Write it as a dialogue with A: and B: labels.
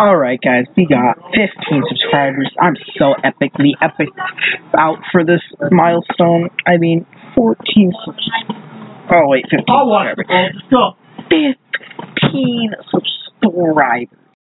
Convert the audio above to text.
A: Alright guys, we got 15 subscribers. I'm so epically epic out for this milestone. I mean, 14 subscribers. Oh wait, 15 subscribers. 15 subscribers.